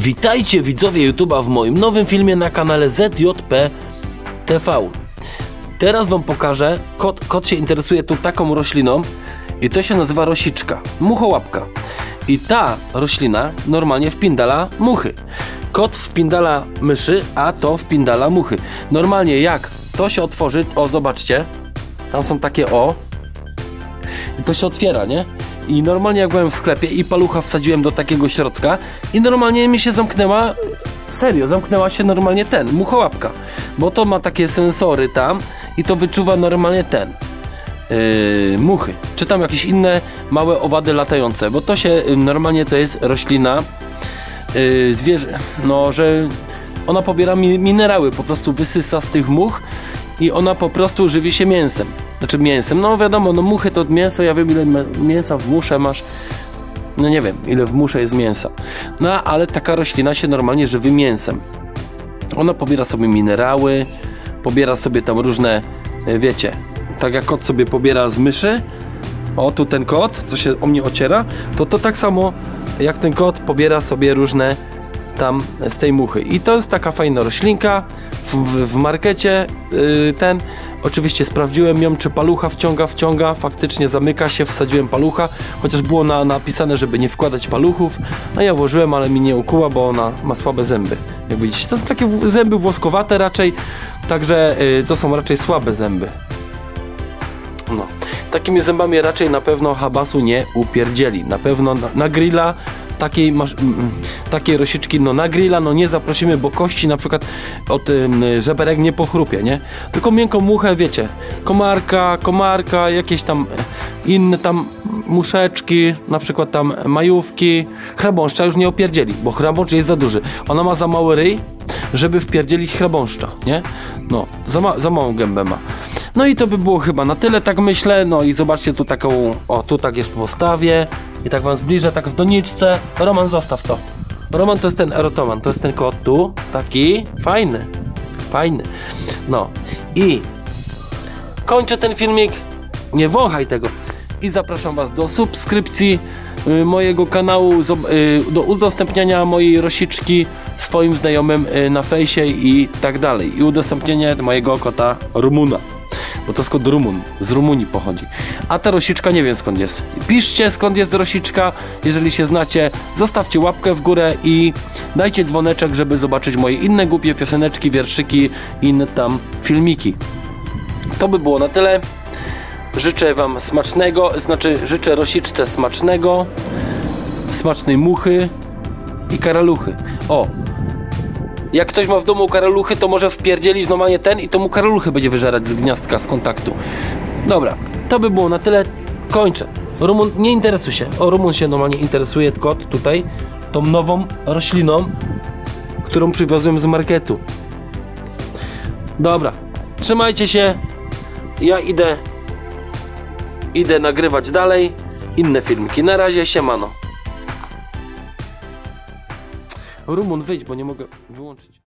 Witajcie widzowie YouTube'a w moim nowym filmie na kanale ZJP TV. Teraz wam pokażę, kot się interesuje tu taką rośliną i to się nazywa rosiczka, muchołapka. I ta roślina normalnie wpindala muchy. Kot wpindala myszy, a to wpindala muchy. Normalnie jak to się otworzy, o zobaczcie, tam są takie i to się otwiera, nie? I normalnie jak byłem w sklepie i palucha wsadziłem do takiego środka i normalnie mi się zamknęła, serio, zamknęła się normalnie muchołapka. Bo to ma takie sensory tam i to wyczuwa normalnie muchy. Czy tam jakieś inne małe owady latające, bo to się normalnie to jest roślina zwierzę, no że ona pobiera minerały, po prostu wysysa z tych much i ona po prostu żywi się mięsem. Znaczy mięsem, no wiadomo, no muchy to mięso, ja wiem ile mięsa w musze masz, no nie wiem ile w musze jest mięsa, no ale taka roślina się normalnie żywi mięsem. Ona pobiera sobie minerały, pobiera sobie tam różne, wiecie, tak jak kot sobie pobiera z myszy, o tu ten kot, co się o mnie ociera, to tak samo jak ten kot pobiera sobie różne tam z tej muchy. I to jest taka fajna roślinka w markecie. Oczywiście sprawdziłem ją, czy palucha wciąga, faktycznie zamyka się, wsadziłem palucha, chociaż było napisane, żeby nie wkładać paluchów. No ja włożyłem, ale mi nie ukuła, bo ona ma słabe zęby. Jak widzicie, to są takie zęby włoskowate raczej, także to są raczej słabe zęby. No, takimi zębami raczej na pewno habasu nie upierdzieli. Na pewno na grilla takiej rosiczki, no na grilla no nie zaprosimy, bo kości na przykład od żeberek nie pochrupie, nie? Tylko miękką muchę, wiecie, komarka, jakieś tam inne tam muszeczki, na przykład tam majówki, chrabąszcza już nie opierdzieli, bo chrabąszcz jest za duży. Ona ma za mały ryj, żeby wpierdzielić chrabąszcza, nie? No, za małą gębę ma. No i to by było chyba na tyle, tak myślę. No i zobaczcie tu taką, tu tak jest postawię i tak wam zbliżę, tak w doniczce. Roman, zostaw to. Roman to jest ten erotoman, to jest ten kot tu, taki fajny. No i kończę ten filmik, nie wąchaj tego i zapraszam was do subskrypcji mojego kanału, do udostępniania mojej rosiczki swoim znajomym na fejsie i tak dalej, i udostępnienia mojego kota Rumuna, bo to jest kot Rumun, z Rumunii pochodzi. A ta rosiczka nie wiem skąd jest. Piszcie skąd jest rosiczka, jeżeli się znacie, zostawcie łapkę w górę i dajcie dzwoneczek, żeby zobaczyć moje inne głupie pioseneczki, wierszyki i inne tam filmiki. To by było na tyle. Życzę wam smacznego, życzę rosiczce smacznego, smacznej muchy i karaluchy. Jak ktoś ma w domu karaluchy, to może wpierdzielić normalnie i to mu karaluchy będzie wyżerać z gniazdka, z kontaktu. Dobra, to by było na tyle. Kończę. Rumun, nie interesuj się. Rumun się normalnie interesuje, kot tutaj, tą nową rośliną, którą przywiozłem z marketu. Dobra, trzymajcie się. Ja idę nagrywać dalej inne filmiki. Na razie, siemano. Rumun, wyjdź, bo nie mogę wyłączyć.